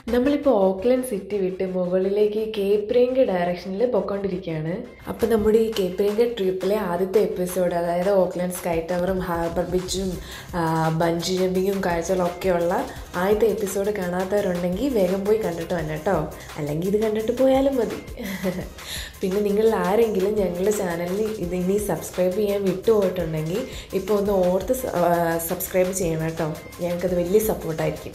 നമ്മളിപ്പോൾ Auckland city വിട്ട് മുകളിലേക്ക് കേപ്രിയങ്ക ഡയറക്ഷനിൽ പൊയ്ക്കൊണ്ടിരിക്കുകയാണ്. അപ്പോൾ നമ്മുടെ ഈ കേപ്രിയങ്ക ട്രിപ്പിലെ ആദ്യത്തെ എപ്പിസോഡ്, അതായത് ഓക്ലൻഡ് സ്കൈ ടവറും ഹാർബർ ബീച്ചും ബഞ്ചി ജമ്പിങ്ങും കാഴ്ചകളൊക്കെയുള്ള ആദ്യത്തെ എപ്പിസോഡ് കാണാത്തവരുണ്ടെങ്കിൽ വേഗം പോയി കണ്ടിട്ട് വന്നെ കേട്ടോ. അല്ലെങ്കിൽ ഇത് കണ്ടിട്ട് പോയാലും മതി. പിന്നെ നിങ്ങൾ ആരെങ്കിലും ഞങ്ങളുടെ ചാനലിൽ ഇതിനി സബ്സ്ക്രൈബ് ചെയ്യാൻ വിട്ടുപോയിട്ടുണ്ടെങ്കിൽ ഇപ്പോൾ ഒന്ന് ഓർത്ത് സബ്സ്ക്രൈബ് ചെയ്യണം കേട്ടോ. ഞങ്ങൾക്കത് വലിയ സപ്പോർട്ടായിരിക്കും.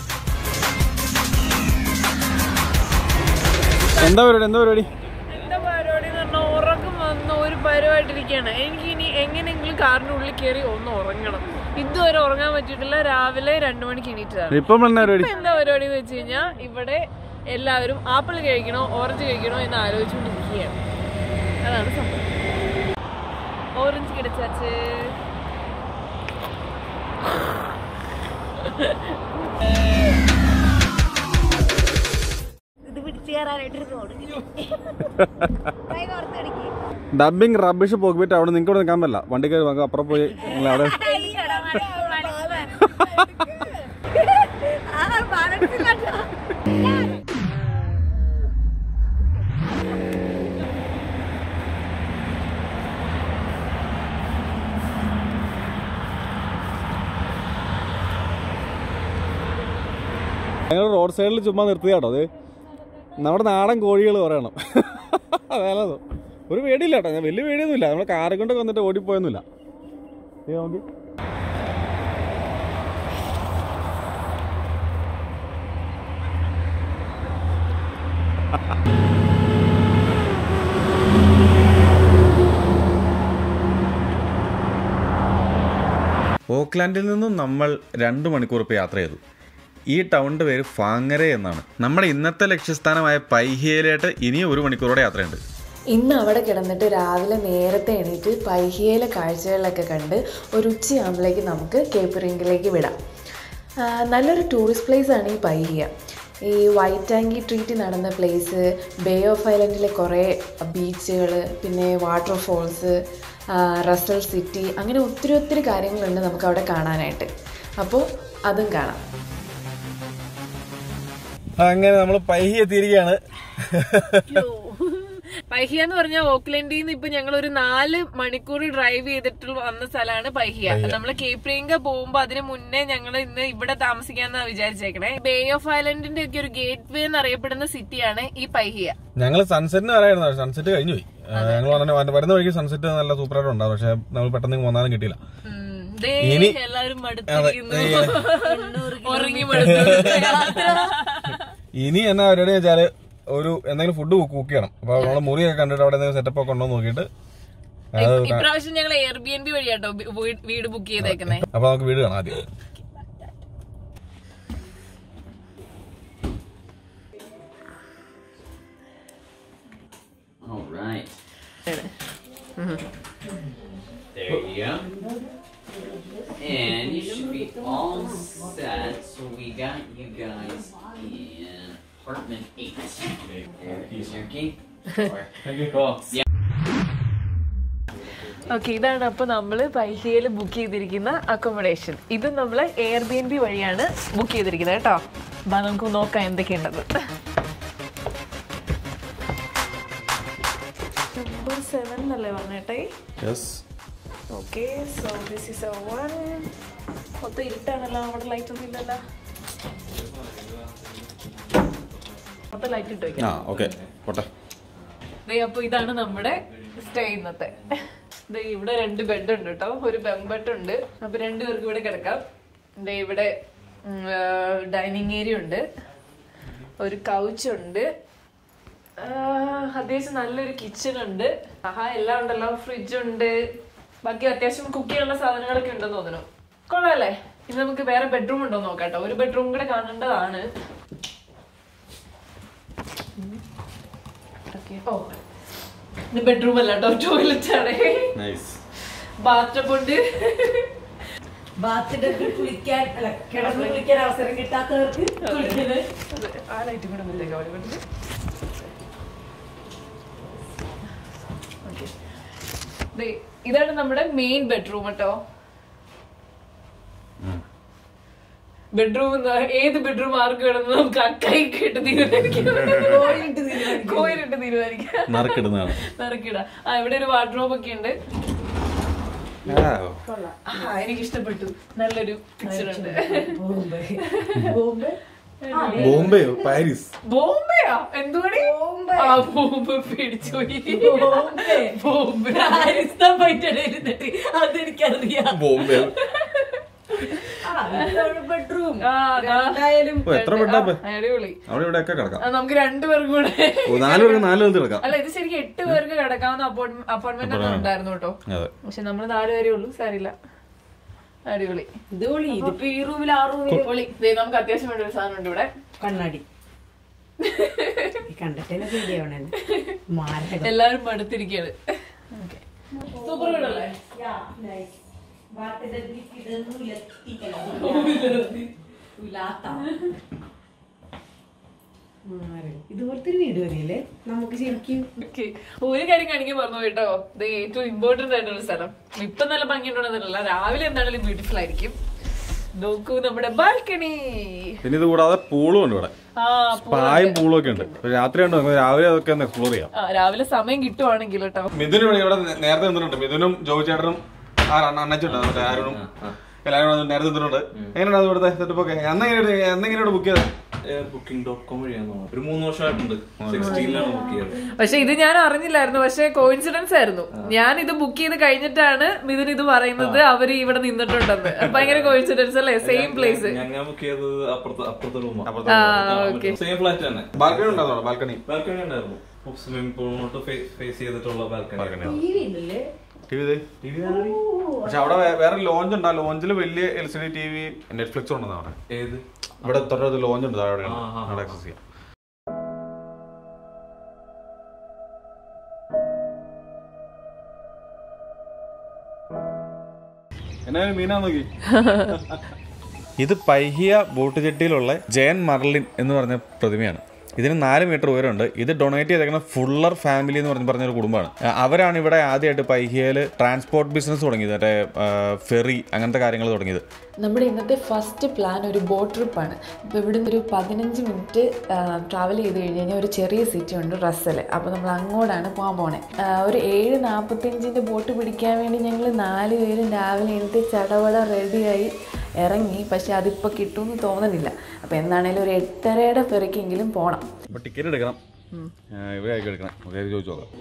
എന്താ പരിപാടി എന്ന് പറഞ്ഞാൽ ഉറക്കം വന്ന് ഒരു പരിപാടിയിരിക്കുകയാണ്. എനിക്ക് ഇനി എങ്ങനെയെങ്കിലും കാറിനുള്ളിൽ കയറി ഒന്ന് ഉറങ്ങണം. ഇതുവരെ ഉറങ്ങാൻ പറ്റിയിട്ടില്ല. രാവിലെ 2 മണിക്ക് എണീറ്റതാണ്. എന്താ പരിപാടി എന്ന് വെച്ച് കഴിഞ്ഞാൽ ഇവിടെ എല്ലാവരും ആപ്പിൾ കഴിക്കണോ ഓറഞ്ച് കഴിക്കണോ എന്ന് ആലോചിച്ചുകൊണ്ടിരിക്കുകയാണ്. അതാണ് സംഭവം. ഓറഞ്ച് കിടച്ചാച്ച് ഡബിങ് റബ്ബിഷ് പോയിട്ട് അവിടെ നിങ്ങൾക്ക് ഇവിടെ നിൽക്കാൻ പറ്റില്ല. വണ്ടി കയറി വാങ്ങുക, അപ്പുറം പോയി അവിടെ ഞങ്ങൾ റോഡ് സൈഡിൽ ചുമ്മാ നിർത്തിയാട്ടോ. അത് നമ്മുടെ നാടൻ കോഴികൾ പറയണം. അതല്ലോ, ഒരു പേടിയില്ല കേട്ടോ. ഞാൻ വലിയ പേടിയൊന്നുമില്ല. നമ്മൾ കാറ് കൊണ്ട് വന്നിട്ട് ഓടിപ്പോയൊന്നുമില്ല. നോക്കി ഓക്ലാൻഡിൽ നിന്നും നമ്മൾ 2 മണിക്കൂർ ഇപ്പോൾ യാത്ര ചെയ്തു. ഈ ടൗണിൻ്റെ പേര് ഫാങ്ങരെ എന്നാണ്. നമ്മുടെ ഇന്നത്തെ ലക്ഷ്യസ്ഥാനമായ പൈഹിയയിലായിട്ട് ഇനിയും 1 മണിക്കൂറോടെ യാത്രയുണ്ട്. ഇന്ന് അവിടെ കിടന്നിട്ട് രാവിലെ നേരത്തെ എണീറ്റ് പൈഹിയയിലെ കാഴ്ചകളിലൊക്കെ കണ്ട് ഒരു ഉച്ചയാകുമ്പോഴേക്ക് നമുക്ക് കേപ്രിയങ്കിലേക്ക് വിടാം. നല്ലൊരു ടൂറിസ്റ്റ് പ്ലേസാണ് ഈ പൈഹിയ. ഈ വൈറ്റാങ്കി ട്രീറ്റ് നടന്ന പ്ലേസ്, ബേ ഓഫ് ഐലൻഡിലെ കുറേ ബീച്ചുകൾ, പിന്നെ വാട്ടർഫോൾസ്, റസൽ സിറ്റി, അങ്ങനെ ഒത്തിരി കാര്യങ്ങളുണ്ട് നമുക്ക് അവിടെ കാണാനായിട്ട്. അപ്പോൾ അതും കാണാം. അങ്ങനെ നമ്മൾ പൈഹിയ എത്തിയിരിക്കുകയാണ്. പൈഹിയ എന്ന് പറഞ്ഞാൽ ഓക്ലൻഡിൽ നിന്ന് ഇപ്പൊ ഞങ്ങൾ ഒരു 4 മണിക്കൂർ ഡ്രൈവ് ചെയ്തിട്ട് വന്ന സ്ഥലമാണ് പൈഹിയ. നമ്മള് കേപ്രിയങ്ക പോകുമ്പോ അതിന് മുന്നേ ഞങ്ങൾ ഇന്ന് ഇവിടെ താമസിക്കാന്നാ വിചാരിച്ചേക്കണേ. ബേ ഓഫ് ഐലൻഡിന്റെ ഒക്കെ ഒരു ഗേറ്റ് വേ എന്നറിയപ്പെടുന്ന സിറ്റിയാണ് ഈ പൈഹിയ. ഞങ്ങൾ സൺസെറ്റിന് വരായിരുന്നു. സൺസെറ്റ് കഴിഞ്ഞു പോയി. ഞങ്ങൾ വരുന്ന വഴിക്ക് സൺസെറ്റ് നല്ല സൂപ്പറായിട്ട് ഉണ്ടാവും. പക്ഷെ നമ്മൾ പെട്ടെന്ന് പോന്നാലും കിട്ടിയില്ല. ഇനി എന്നാ പരിപാടി വെച്ചാല് ഒരു എന്തെങ്കിലും ഫുഡ് കുക്ക് ചെയ്യണം. അപ്പൊ നമ്മള് മുറിയൊക്കെ കണ്ടിട്ട് അവിടെ എന്തെങ്കിലും സെറ്റപ്പ് ഒക്കെ ഉണ്ടോ നോക്കിയിട്ട് ഇപ്രാവശ്യം ഞങ്ങൾ എയർബിഎൻബി വഴിയാട്ടോ വീട് ബുക്ക് ചെയ്തേക്കുന്നേ. അപ്പൊ നമുക്ക് വീട് കാണാം ആദ്യം. There you go. And you should be all set. So we got you guys in apartment 8. There's your key. Cool. Yeah. Okay, ഇതാണ് അപ്പൊ നമ്മള് പൈഹിയയിൽ ബുക്ക് ചെയ്തിരിക്കുന്ന അക്കോമഡേഷൻ. ഇത് നമ്മള് എയർബിഎൻബി വഴിയാണ് ബുക്ക് ചെയ്തിരിക്കുന്നത് കേട്ടോ. അപ്പൊ നമുക്ക് നോക്കാം എന്തൊക്കെയുണ്ടത്. നമ്പർ 7 എന്നല്ലേ പറഞ്ഞേട്ടെ? Okay, so this is a 1. മൊത്തം ഇരുട്ടാണല്ലോ, അവിടെ ലൈറ്റ് ഒന്നും ഇല്ലല്ലോ. മൊത്തം ലൈറ്റ് ഇട്ട് വെക്കാം. അപ്പൊ ഇതാണ് നമ്മുടെ സ്റ്റേ ഇന്നത്തെ. ഇവിടെ 2 ബെഡ് ഉണ്ട് കേട്ടോ. ഒരു ബെഡ് ഉണ്ട്. അപ്പൊ 2 പേർക്ക് ഇവിടെ കിടക്കാം. ഇവിടെ ഡൈനിങ് ഏരിയ ഉണ്ട്, ഒരു കൗച്ച് ഉണ്ട്, അത്യാവശ്യം നല്ലൊരു കിച്ചൺ ഉണ്ട്. എല്ലാം ഉണ്ടല്ലോ. ഫ്രിഡ്ജ് ഉണ്ട്. ബാക്കി അത്യാവശ്യം കുക്ക് ചെയ്യാനുള്ള സാധനങ്ങളൊക്കെ ഉണ്ടെന്ന് തോന്നുന്നു. കൊള്ളാല്ലേ? ഇനി നമുക്ക് വേറെ ബെഡ്റൂം ഉണ്ടോ നോക്കാട്ടോ. ഒരു ബെഡ്റൂം കൂടെ കാണേണ്ടതാണ്. ഓ, ഇത് ബെഡ്റൂം അല്ല കേട്ടോ, ടോയ്ലറ്റ് ആണ്. ബാത്ടബ് ഉണ്ട്. കുളിക്കാൻ അവസരം കിട്ടാത്തവർക്ക് ആ ലൈറ്റും കൂടെ വീട്ടില്. ഇതാണ് നമ്മുടെ മെയിൻ ബെഡ്റൂം കേട്ടോ. ബെഡ്റൂം ഏത് ബെഡ്റൂം ആർക്ക് വേണമെന്ന് നമുക്ക് അക്കായി കേട്ട് തീരുമാനിക്കാം. കോയിലിട്ട് തീരുമാനിക്കാം. നറുക്കിടാം. ഇവിടെ ഒരു വാർഡ്രോബ് ഒക്കെ ഉണ്ട്. എനിക്ക് ഇഷ്ടപ്പെട്ടു. നല്ലൊരു പിക്ചർ ഉണ്ട്. ബോംബെയോ പാരീസ്? ബോംബെയാ? എന്തുകൊണ്ടേ ബോംബെ പേടിച്ചു പോയി. ബോംബെ അതെനിക്കറിയാം. ബോംബെ ബെഡ്റൂം അടിപൊളി. അവിടെയൊക്കെ കിടക്കാം. നമുക്ക് 2 പേർക്കും കൂടെ 4 പേർക്ക് 4 പേർക്ക് കിടക്കാം. അല്ല, ഇത് ശരിക്കും 8 പേർക്ക് കിടക്കാവുന്ന അപ്പോയിന്റ്മെന്റ് ഒന്നും ഉണ്ടായിരുന്നു കേട്ടോ. പക്ഷെ നമ്മള് 4 പേരേ ഉള്ളൂ. സാരില്ല. അടിപൊളി. ഇതിപ്പോ ഈ റൂമിൽ 6 റൂമിൽ നമുക്ക് അത്യാവശ്യം വേണ്ട ഒരു സാധനം ഉണ്ട് ഇവിടെ. കണ്ണാടി കണ്ടിട്ടേ ശരിയാവണേ. എല്ലാരും മടുത്തിരിക്കാണ്. സൂപ്പർ വീടല്ലേ? ഇതുപോലത്തെ ഒരു വീട് വരില്ലേ നമുക്ക് ശരിക്കും. ഒരു കാര്യം കാണിക്കാൻ പറഞ്ഞു കേട്ടോ. ഇത് ഏറ്റവും ഇമ്പോർട്ടന്റ് ആയിട്ടുള്ള സ്ഥലം. ഇപ്പൊ നല്ല ഭംഗിയുണ്ടെന്നല്ല, രാവിലെ എന്താണെങ്കിലും ബ്യൂട്ടിഫുൾ ആയിരിക്കും. നോക്കൂ നമ്മുടെ ബാൽക്കണി. പിന്നെ ഇത് കൂടാതെ പൂളും ഉണ്ട് ഇവിടെ. പായും പൂളും ഒക്കെ ഉണ്ട്. രാത്രി ഉണ്ട്. രാവിലെ അതൊക്കെ ഒന്ന് എക്സ്പ്ലോർ ചെയ്യാം. രാവിലെ സമയം കിട്ടുവാണെങ്കിൽ കേട്ടോ. മിഥുനും ഇവിടെ നേരത്തെ നിന്നിട്ടുണ്ട്. മിഥുനും ജോയി ചേട്ടനും അണ്ണച്ചുണ്ട് ആരും എല്ലാവരും നേരത്തെ നിന്നിട്ടുണ്ട്. എങ്ങനെയാണ് ഇവിടുത്തെ സെറ്റപ്പ് ഒക്കെ? എന്നെങ്ങനെയാണ് ബുക്ക് ചെയ്തത്? booking.com വഴിയാണ്. ഒരു 3 വർഷമായിട്ടുണ്ട്. 16ലാണ് ബുക്ക് ചെയ്തത്. പക്ഷെ ഇത് ഞാൻ അറിഞ്ഞില്ലായിരുന്നു. പക്ഷെ കോയിൻസിഡൻസ് ആയിരുന്നു. ഞാൻ ഇത് ബുക്ക് ചെയ്ത് കഴിഞ്ഞിട്ടാണ് മിഥുൻ ഇത് പറയുന്നത് അവര് ഇവിടെ നിന്നിട്ടുണ്ടെന്ന്. ഭയങ്കര കോയിൻസിഡൻസ് അല്ലേ? Same place. ഞാൻ ബുക്ക് ചെയ്തത് അപ്പുറത്തെ റൂമാണ്. സെയിം ഫ്ലാറ്റ് തന്നെ. ബാൽക്കണി ഉണ്ടായിരുന്നു. ബാൽക്കണി ഉണ്ടായിരുന്നു. സ്വിമ്മിംഗ് പൂളിനോട്ട് ഫേസ് ചെയ്തിട്ടുള്ള ബാൽക്കണി. പക്ഷെ അവിടെ വേറെ ലോഞ്ച് ഉണ്ട്. ആ ലോഞ്ചിൽ വലിയ LCD TV നെറ്റ്ഫ്ലിക്സ് ഉണ്ടെന്ന് അവിടെ. ഏത്? ഇവിടെ തൊട്ടടുത്ത് ലോഞ്ച് ഉണ്ട്. അവിടെ ആക്സസ് ചെയ്യാം. എന്നാ മീനാ നോക്കി. ഇത് പൈഹിയ ബോട്ട് ജെട്ടിയിലുള്ള ജയൻ മർലിൻ എന്ന് പറഞ്ഞ പ്രതിമയാണ്. ഇതിന് 4 മീറ്റർ ഉയരമുണ്ട്. ഇത് ഡൊണേറ്റ് ചെയ്തേക്കുന്ന ഫുള്ളർ ഫാമിലി എന്ന് പറഞ്ഞൊരു കുടുംബമാണ്. അവരാണ് ഇവിടെ ആദ്യമായിട്ട് പൈഹിയയിൽ ട്രാൻസ്പോർട്ട് ബിസിനസ് തുടങ്ങിയത്. മറ്റേ ഫെറി അങ്ങനത്തെ കാര്യങ്ങൾ തുടങ്ങിയത്. നമ്മുടെ ഇന്നത്തെ ഫസ്റ്റ് പ്ലാൻ ഒരു ബോട്ട് ട്രിപ്പാണ്. ഇപ്പോൾ ഇവിടുന്ന് ഒരു 15 മിനിറ്റ് ട്രാവൽ ചെയ്ത് കഴിഞ്ഞ് ഒരു ചെറിയ സിറ്റി ഉണ്ട്, റസ്സൽ. അപ്പോൾ നമ്മൾ അങ്ങോട്ടാണ് പോകാൻ പോണേ. ഒരു 7:45 ബോട്ട് പിടിക്കാൻ വേണ്ടി ഞങ്ങൾ 4 പേരും രാവിലെ എഴുന്നേറ്റ് ചടവട റെഡിയായി ഇറങ്ങി. പക്ഷെ അതിപ്പോൾ കിട്ടുമെന്ന് തോന്നുന്നില്ല. അപ്പോൾ എന്താണേലും ഒരു 8:30 ഫെറിക്കെങ്കിലും പോകണം. അപ്പോൾ ടിക്കറ്റ് എടുക്കണം. ഇവിടെ ആയിരിക്കും എടുക്കണം. നമുക്ക് ചോദിച്ചു നോക്കാം.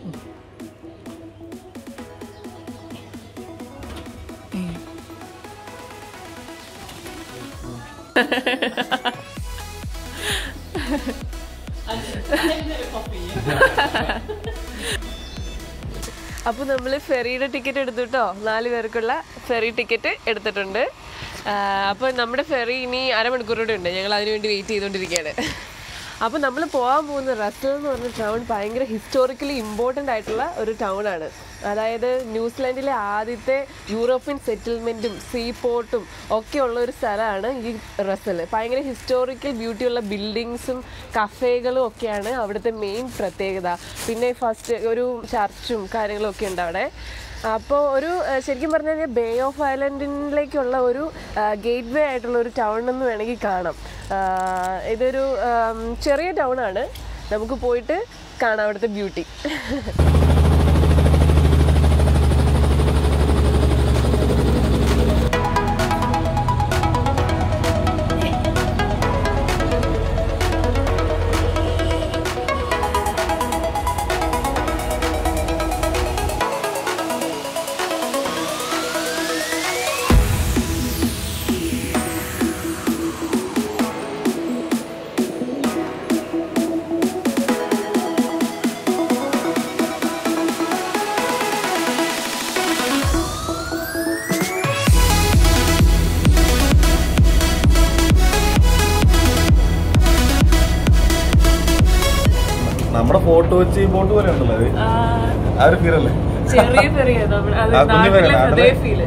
അപ്പോൾ നമ്മൾ ഫെറിയുടെ ടിക്കറ്റ് എടുത്തു കേട്ടോ. 4 പേർക്കുള്ള ഫെറി ടിക്കറ്റ് എടുത്തിട്ടുണ്ട്. അപ്പോൾ നമ്മുടെ ഫെറി ഇനി അരമണിക്കൂറോടെ ഉണ്ട്. ഞങ്ങൾ അതിനുവേണ്ടി വെയിറ്റ് ചെയ്തുകൊണ്ടിരിക്കുകയാണ്. അപ്പോൾ നമ്മൾ പോകാൻ പോകുന്ന റസ്സൽ എന്ന് പറഞ്ഞ ടൗൺ ഭയങ്കര ഹിസ്റ്റോറിക്കലി ഇമ്പോർട്ടൻ്റ് ആയിട്ടുള്ള ഒരു ടൗണാണ്. അതായത് ന്യൂസിലാൻഡിലെ ആദ്യത്തെ യൂറോപ്യൻ സെറ്റിൽമെൻറ്റും സീ പോർട്ടും ഒക്കെ ഉള്ള ഒരു സ്ഥലമാണ് ഈ റസ്സൽ. ഭയങ്കര ഹിസ്റ്റോറിക്കൽ ബ്യൂട്ടിയുള്ള ബിൽഡിങ്സും കഫേകളും ഒക്കെയാണ് അവിടുത്തെ മെയിൻ പ്രത്യേകത. പിന്നെ ഫസ്റ്റ് ഒരു ചർച്ചും കാര്യങ്ങളും ഒക്കെ ഉണ്ട് അവിടെ. അപ്പോൾ ഒരു ശരിക്കും പറഞ്ഞു കഴിഞ്ഞാൽ ബേ ഓഫ് ഐലൻഡിലേക്കുള്ള ഒരു ഗേറ്റ് വേ ആയിട്ടുള്ള ഒരു ടൗൺ എന്ന് വേണമെങ്കിൽ കാണാം. ഇതൊരു ചെറിയ ടൗണാണ്. നമുക്ക് പോയിട്ട് കാണാം അവിടുത്തെ ബ്യൂട്ടി. നമ്മുടെ ഫോട്ടോ വെച്ച് ബോട്ട് പോലെ ഉണ്ടല്ലോ അത്. ആ ഒരു ഫീലല്ലേ? ചെറിയ ഫെറിയാണ്. ഫീല്.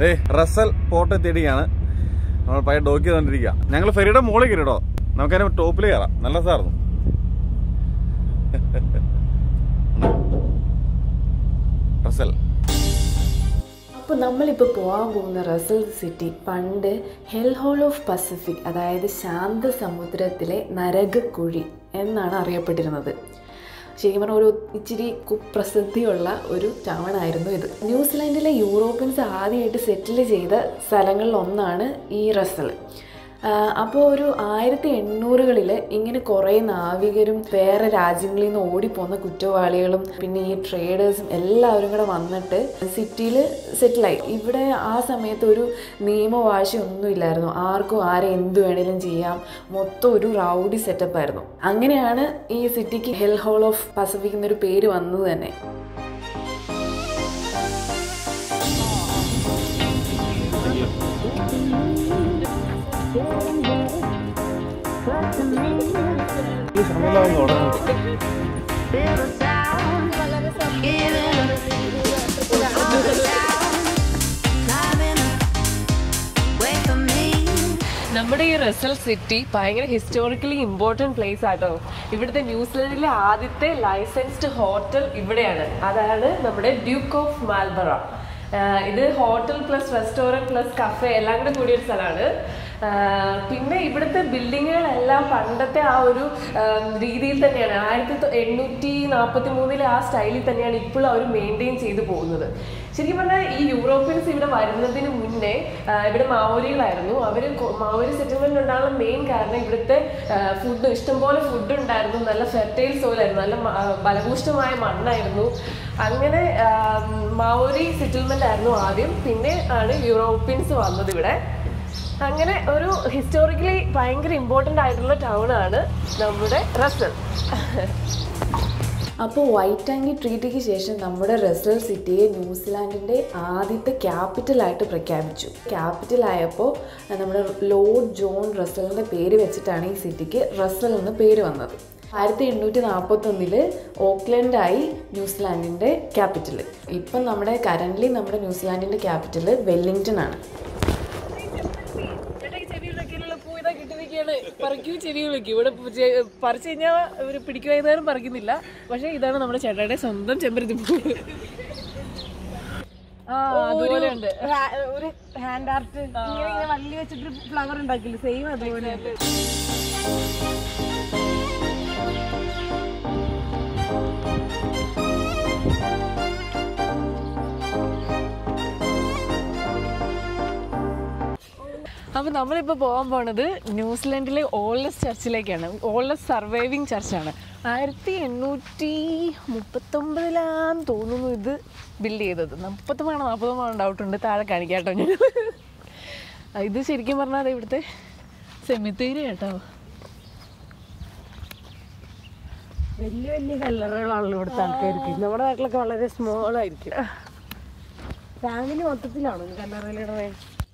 റസൽ പോർട്ട് എത്തിയിട്ടാണ് നമ്മൾ പയ്യെ ഡോക്ക് ചെയ്തോണ്ടിരിക്കുക. ഞങ്ങൾ ഫെറിയുടെ മുകളിൽ കയറിട്ടോ, നമുക്കതിന് ടോപ്പിൽ കയറാം. നല്ല സാർന്നു. റസൽ. അപ്പോൾ നമ്മളിപ്പോൾ പോകാൻ പോകുന്ന റസൽ സിറ്റി പണ്ട് ഹെൽ ഹോൾ ഓഫ് പസഫിക്, അതായത് ശാന്ത സമുദ്രത്തിലെ നരകക്കുഴി എന്നാണ് അറിയപ്പെട്ടിരുന്നത്. ശരിക്കും പറഞ്ഞാൽ ഒരു ഇച്ചിരി കുപ്രസിദ്ധിയുള്ള ഒരു ടൗൺ ആയിരുന്നു ഇത്. ന്യൂസിലാൻഡിലെ യൂറോപ്യൻസ് ആദ്യമായിട്ട് സെറ്റിൽ ചെയ്ത സ്ഥലങ്ങളിൽ ഒന്നാണ് ഈ റസൽ. അപ്പോൾ ഒരു 1800-കളിൽ ഇങ്ങനെ കുറേ നാവികരും വേറെ രാജ്യങ്ങളിൽ നിന്ന് ഓടിപ്പോകുന്ന കുറ്റവാളികളും പിന്നെ ഈ ട്രേഡേഴ്സും എല്ലാവരും കൂടെ വന്നിട്ട് സിറ്റിയിൽ സെറ്റിലായി. ഇവിടെ ആ സമയത്ത് ഒരു നിയമവാശി ഒന്നും ഇല്ലായിരുന്നു. ആർക്കും ആരെ എന്ത് വേണേലും ചെയ്യാം. മൊത്തം ഒരു റൗഡി സെറ്റപ്പായിരുന്നു. അങ്ങനെയാണ് ഈ സിറ്റിക്ക് ഹെൽ ഹോൾ ഓഫ് പസഫിക് എന്നൊരു പേര് വന്നത് തന്നെ. നമ്മുടെ ഈ റസൽ സിറ്റി ഭയങ്കര ഹിസ്റ്റോറിക്കലി ഇമ്പോർട്ടൻറ്റ് പ്ലേസ് ആട്ടോ. ഇവിടുത്തെ ന്യൂസിലൻഡിലെ ആദ്യത്തെ ലൈസൻസ്ഡ് ഹോട്ടൽ ഇവിടെയാണ്. അതാണ് നമ്മുടെ ഡ്യൂക്ക് ഓഫ് മാൽബറ. ഇത് hotel plus restaurant plus cafe എല്ലാം കൂടെ കൂടിയൊരു സ്ഥലമാണ്. പിന്നെ ഇവിടുത്തെ ബിൽഡിങ്ങുകളെല്ലാം പണ്ടത്തെ ആ ഒരു രീതിയിൽ തന്നെയാണ്. 1843 ആ സ്റ്റൈലിൽ തന്നെയാണ് ഇപ്പോഴും അവർ മെയിൻറ്റെയിൻ ചെയ്തു പോകുന്നത്. ശരിക്കും പറഞ്ഞാൽ ഈ യൂറോപ്യൻസ് ഇവിടെ വരുന്നതിന് മുന്നേ ഇവിടെ മാവോരികളായിരുന്നു. അവർ മാവോരി സെറ്റിൽമെന്റ് ഉണ്ടാകാനുള്ള മെയിൻ കാരണം ഇവിടുത്തെ ഫുഡ്, ഇഷ്ടംപോലെ ഫുഡ് ഉണ്ടായിരുന്നു, നല്ല ഫെർട്ടൈൽ സോയിലായിരുന്നു, നല്ല ഫലഭൂഷ്ടമായ മണ്ണായിരുന്നു. അങ്ങനെ മാവോരി സെറ്റിൽമെന്റ് ആയിരുന്നു ആദ്യം, പിന്നെ ആണ് യൂറോപ്യൻസ് വന്നത് ഇവിടെ. അങ്ങനെ ഒരു ഹിസ്റ്റോറിക്കലി ഭയങ്കര ഇമ്പോർട്ടൻ്റ് ആയിട്ടുള്ള ടൗൺ ആണ് നമ്മുടെ റസൽ. അപ്പോൾ വൈറ്റാങ്കി ട്രീറ്റിക്ക് ശേഷം നമ്മുടെ റസൽ സിറ്റിയെ ന്യൂസിലാൻഡിൻ്റെ ആദ്യത്തെ ക്യാപിറ്റലായിട്ട് പ്രഖ്യാപിച്ചു. ക്യാപിറ്റലായപ്പോൾ നമ്മുടെ ലോർഡ് ജോൺ റസലിൻ്റെ പേര് വെച്ചിട്ടാണ് ഈ സിറ്റിക്ക് റസൽ എന്ന് പേര് വന്നത്. 1841 ഓക്ലൻഡായി ന്യൂസിലാൻഡിൻ്റെ ക്യാപിറ്റൽ. ഇപ്പം നമ്മുടെ ന്യൂസിലാൻഡിൻ്റെ ക്യാപിറ്റൽ വെല്ലിംഗ്ടൺ ആണ്. ചെവികളൊക്കെ ഇവിടെ പറിച്ചു കഴിഞ്ഞാൽ ഇവർ പിടിക്കുവാനും പറിക്കുന്നില്ല. പക്ഷെ ഇതാണ് നമ്മുടെ ചേട്ടായുടെ സ്വന്തം ചെമ്പരത്തിപ്പൂ. അതുപോലെ ഉണ്ട് ഒരു ഹാൻഡ് ആർട്ട് ഇങ്ങനെ വള്ളി വെച്ചിട്ട് ഫ്ലവർ ഉണ്ടാക്കില്ല, സെയിം അതുപോലെ. അപ്പോൾ നമ്മളിപ്പോൾ പോകാൻ പോണത് ന്യൂസിലൻഡിലെ ഓൾഡസ്റ്റ് ചർച്ചിലേക്കാണ്. ഓൾഡസ്റ്റ് സർവൈവിങ് ചർച്ചാണ്. 1839 തോന്നുന്നു ഇത് ബിൽഡ് ചെയ്തത്. 39 ഡൗട്ടുണ്ട്, താഴെ കാണിക്കാട്ടോ ഞാൻ. ഇത് ശരിക്കും പറഞ്ഞാൽ ഇവിടുത്തെ സെമിത്തേരി കേട്ടോ. വലിയ വലിയ കല്ലറകളാണല്ലോ ഇവിടുത്തെ ആൾക്കാർക്ക്. നമ്മുടെ നാട്ടിലൊക്കെ വളരെ സ്മോൾ ആയിരിക്കും. ഫാമിലി മൊത്തത്തിലാണ് കല്ലറയിലിടെ.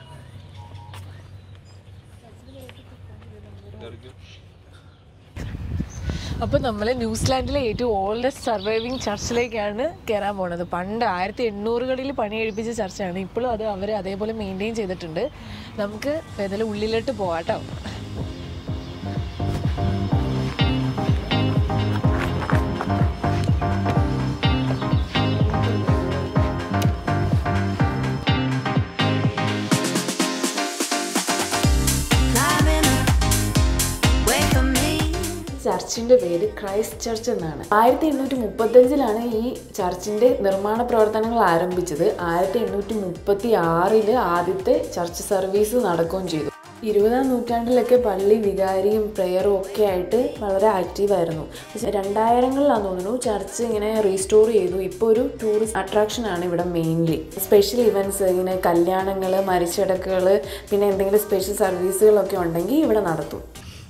അപ്പോൾ നമ്മൾ ന്യൂസിലാൻഡിലെ ഏറ്റവും ഓൾഡസ്റ്റ് സർവൈവിങ് ചർച്ചിലേക്കാണ് കയറാൻ പോണത്. പണ്ട് 1800-കളിൽ പണി കഴിപ്പിച്ച ചർച്ചാണ്. ഇപ്പോഴും അത് അവർ അതേപോലെ മെയിൻറ്റെയിൻ ചെയ്തിട്ടുണ്ട്. നമുക്ക് ഏതായാലും ഉള്ളിലോട്ട് പോകാട്ടോ. ചർച്ചിൻ്റെ പേര് ക്രൈസ്റ്റ് ചർച്ച് എന്നാണ്. 1835 ഈ ചർച്ചിൻ്റെ നിർമ്മാണ പ്രവർത്തനങ്ങൾ ആരംഭിച്ചത്. 1836 ആദ്യത്തെ ചർച്ച് സർവീസ് നടക്കുകയും ചെയ്തു. 20-ാം നൂറ്റാണ്ടിലൊക്കെ പള്ളി വികാരിയും പ്രെയറും ഒക്കെ ആയിട്ട് വളരെ ആക്റ്റീവായിരുന്നു. 2000-കളിലാണെന്ന് തോന്നുന്നു ചർച്ച് ഇങ്ങനെ റീസ്റ്റോർ ചെയ്തു. ഇപ്പോൾ ഒരു ടൂറിസ്റ്റ് അട്രാക്ഷനാണ് ഇവിടെ മെയിൻലി. സ്പെഷ്യൽ ഇവൻറ്റ്സ്, ഇങ്ങനെ കല്യാണങ്ങൾ, മരിച്ചടക്കുകൾ, പിന്നെ എന്തെങ്കിലും സ്പെഷ്യൽ സർവീസുകളൊക്കെ ഉണ്ടെങ്കിൽ ഇവിടെ നടത്തും.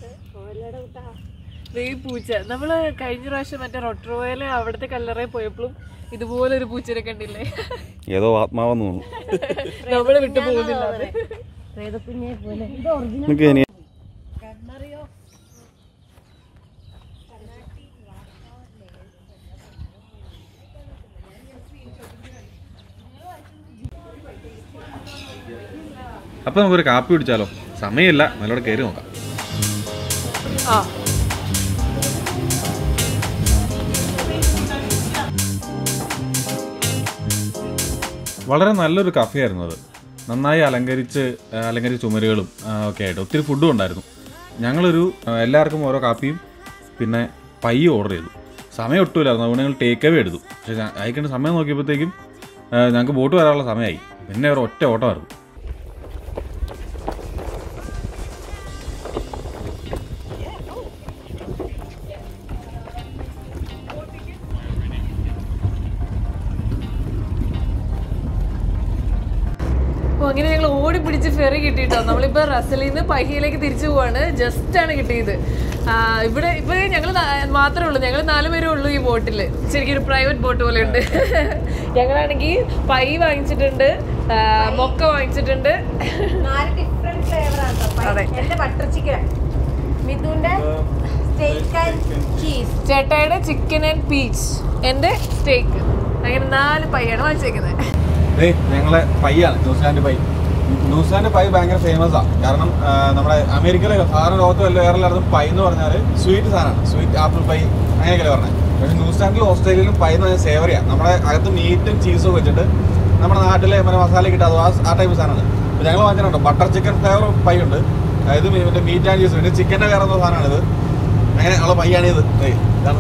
പൂച്ച നമ്മള് കഴിഞ്ഞ പ്രാവശ്യം മറ്റേ റൊട്രോയില് അവിടുത്തെ കല്ലറയിൽ പോയപ്പോഴും ഇതുപോലെ ഒരു പൂച്ചനെ കണ്ടില്ലേ? ഏതോ ആത്മാവെന്ന് തോന്നുന്നു. നമ്മള് വിട്ടു പോകുന്നില്ല. അപ്പോൾ നമുക്കൊരു കാപ്പി കുടിച്ചാലോ? സമയമില്ല, നല്ലോണം കയറി നോക്കാം. വളരെ നല്ലൊരു കഫേ ആയിരുന്നു അത്. നന്നായി അലങ്കരിച്ച് ചുമരുകളും ഒക്കെ ആയിട്ട് ഒത്തിരി ഫുഡും ഉണ്ടായിരുന്നു. ഞങ്ങളൊരു എല്ലാവർക്കും ഓരോ കാപ്പിയും പിന്നെ പയ്യ ഓർഡർ ചെയ്തു. സമയം ഒട്ടുമില്ലായിരുന്നു, അതുകൊണ്ട് ഞങ്ങൾ ടേക്ക് അവേ എടുത്തു. പക്ഷേ അയക്കേണ്ട സമയം നോക്കിയപ്പോഴത്തേക്കും ഞങ്ങൾക്ക് ബോട്ട് വരാനുള്ള സമയമായി. പിന്നെ ഒരു ഒറ്റ ഓട്ടമായിരുന്നു. അങ്ങനെ ഞങ്ങൾ ഓടി പിടിച്ച് ഫെറി കിട്ടിയിട്ടോ. നമ്മളിപ്പോൾ റസലിൽ നിന്ന് പഹിയയിലേക്ക് തിരിച്ചു പോവാണ്. ജസ്റ്റാണ് കിട്ടിയത്. ഇവിടെ ഞങ്ങൾ മാത്രമേ ഉള്ളൂ, ഞങ്ങൾ 4 പേരേ ഉള്ളൂ ഈ ബോട്ടിൽ. ശരിക്കും ഒരു പ്രൈവറ്റ് ബോട്ട് പോലെ ഉണ്ട്. ഞങ്ങളാണെങ്കിൽ പൈ വാങ്ങിച്ചിട്ടുണ്ട്, മൊക്ക വാങ്ങിച്ചിട്ടുണ്ട്. 4 ഡിഫറെന്റ് ഫ്ലേവറാണ്. എന്റെ ബട്ടർ ചിക്കൻ, മിഥുന്റെ സ്റ്റേക്ക് ആൻഡ് ചീസ്, ചേട്ടായുടെ ചിക്കൻ ആൻഡ് പീച്ച്, എൻ്റെ സ്റ്റേക്ക്. അങ്ങനെ 4 പൈയാണ് വാങ്ങിച്ചേക്കുന്നത്. ഞങ്ങളെ പൈയാണ് ന്യൂസിലാൻഡ് പൈ ഭയങ്കര ഫേമസ് ആണ്. കാരണം നമ്മുടെ അമേരിക്കയിലെ സാധാരണ ലോകത്ത് വേറെ എല്ലായിടത്തും പൈ എന്ന് പറഞ്ഞാൽ സ്വീറ്റ് സാധനമാണ്, സ്വീറ്റ് ആപ്പിൾ പൈ അങ്ങനെയൊക്കെ പറഞ്ഞത്. പക്ഷേ ന്യൂസിലാൻഡിലും ഓസ്ട്രേലിയയിലും പൈ എന്ന് പറഞ്ഞാൽ സേവറിയാണ്. നമ്മുടെ അകത്ത് മീറ്റും ചീസും വെച്ചിട്ട് നമ്മുടെ നാട്ടിലെ മസാല കിട്ടാതെ ആ ടൈപ്പ് സാധനമാണ്. അപ്പോൾ ഞങ്ങൾ വാങ്ങിച്ചിട്ടുണ്ടോ ബട്ടർ ചിക്കൻ ഫ്ലേവർ പൈ ഉണ്ട്. അതായത് മറ്റേ മീറ്റ് ആൻഡ് ചീസ്, പിന്നെ ചിക്കൻ്റെ വേറെ എന്തോ സാധനമാണിത്. അങ്ങനെ ഉള്ള പൈയാണിത്. ഇതാണ്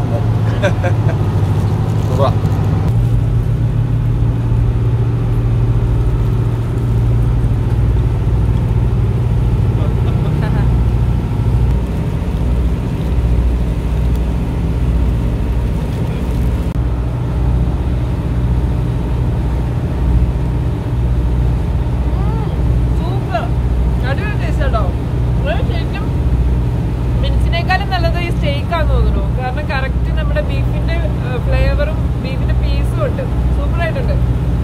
സംഭവം. മിനിച്ചിനേക്കാളും നല്ലത് ഈ സ്റ്റേക്കാന്ന് തോന്നുന്നു. കാരണം കറക്റ്റ് നമ്മുടെ ബീഫിന്റെ ഫ്ലേവറും ബീഫിന്റെ പീസും ഉണ്ട്. സൂപ്പറായിട്ടുണ്ട്.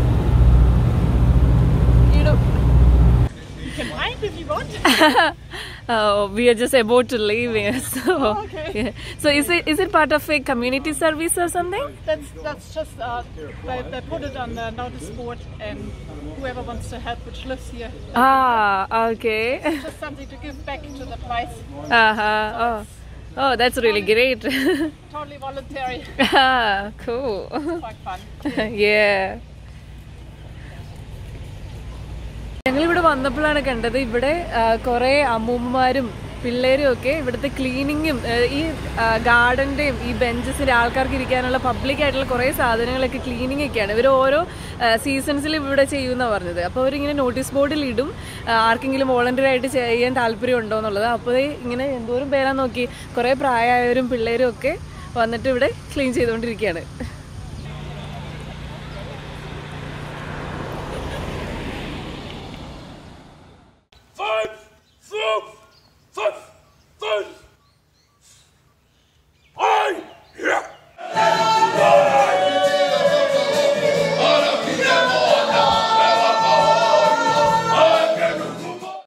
We are just about to leave here, so okay. Yeah. So is it part of a community service or something? That's just they put it on the notice board, and whoever wants to help which lives here. Okay. It's just something to give back to the place. Oh, that's really great. Totally voluntary. Cool. It's quite fun. Yeah. ഞങ്ങളിവിടെ വന്നപ്പോഴാണ് കണ്ടത് ഇവിടെ കുറേ അമ്മൂമ്മമാരും പിള്ളേരും ഒക്കെ ഇവിടുത്തെ ക്ലീനിങ്ങും ഈ ഗാർഡൻ്റെയും ഈ ബെഞ്ചസിൻ്റെ ആൾക്കാർക്ക് ഇരിക്കാനുള്ള പബ്ലിക്കായിട്ടുള്ള കുറേ സാധനങ്ങളൊക്കെ ക്ലീനിങ് ഒക്കെയാണ്. ഇവർ ഓരോ സീസൺസിൽ ഇവിടെ ചെയ്യുമെന്നാണ് പറഞ്ഞത്. അപ്പോൾ അവരിങ്ങനെ നോട്ടീസ് ബോർഡിൽ ഇടും ആർക്കെങ്കിലും വോളണ്ടിയർ ആയിട്ട് ചെയ്യാൻ താല്പര്യം ഉണ്ടോ എന്നുള്ളത്. അപ്പോൾ ഇങ്ങനെ എന്തോരം പേരാ നോക്കി, കുറേ പ്രായമായവരും പിള്ളേരും ഒക്കെ വന്നിട്ട് ഇവിടെ ക്ലീൻ ചെയ്തുകൊണ്ടിരിക്കുകയാണ്.